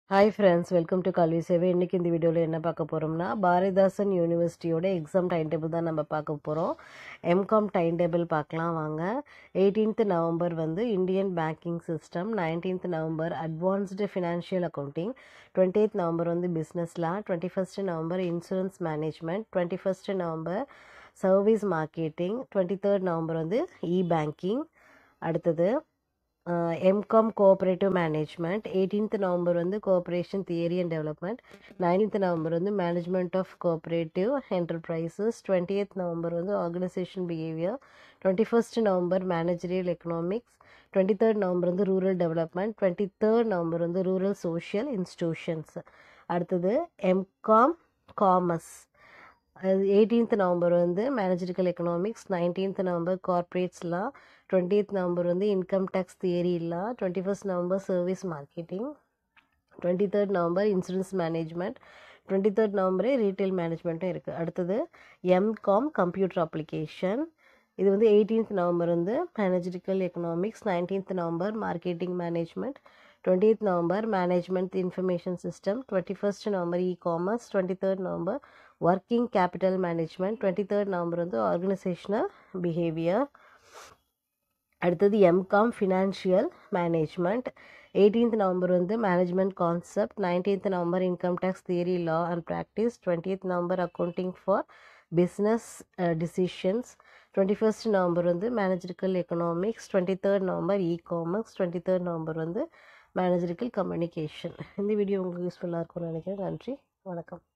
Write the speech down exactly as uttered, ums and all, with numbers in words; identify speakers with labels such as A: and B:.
A: Hi friends, welcome to Kalvi Seva. இன்னைக்கு இந்த வீடியோவில் என்ன பார்க்க போகிறோம்னா பாரதிதாசன் யூனிவர்சிட்டியோட எக்ஸாம் டைம் டேபிள் தான் நம்ம பார்க்க போகிறோம். எம்காம் டைம் டேபிள் பார்க்கலாம் வாங்க. எயிட்டீன்த் நவம்பர் வந்து Indian banking system, nineteenth November advanced financial accounting, twenty November வந்து business law, twenty first November insurance management, twenty first November service marketing, twenty third November வந்து e banking. அடுத்தது MCom cooperative management, eighteenth November வந்து cooperation theory and development, nineteenth November வந்து management of cooperative enterprises, twentieth November வந்து organisation behaviour, twenty first November managerial economics, twenty third November வந்து rural development, twenty third November வந்து rural social institutions. அடுத்தது MCom commerce, eighteenth November வந்து managerial economics, nineteenth November corporates law, twentieth November வந்து income tax theory law, twenty first November service marketing, twenty third November insurance management, twenty third நவம்பரே retail மேனேஜ்மெண்ட்டும் இருக்குது. அடுத்தது M Com computer application, இது வந்து eighteenth November வந்து managerial economics, nineteenth November marketing management, twentieth November management information system, twenty first November e commerce, twenty third November working capital management, twenty third November வந்து organisational behaviour. அடுத்தது MCom financial management, eighteenth November வந்து management concept, nineteenth November income tax theory law and practice, twentieth November accounting for business decisions, twenty first November வந்து managerial economics, twenty third November e commerce, twenty third November வந்து மேனேஜரிக்கல் communication. இந்த video உங்களுக்கு யூஸ்ஃபுல்லாக இருக்கும்னு நினைக்கிறேன். நன்றி, வணக்கம்.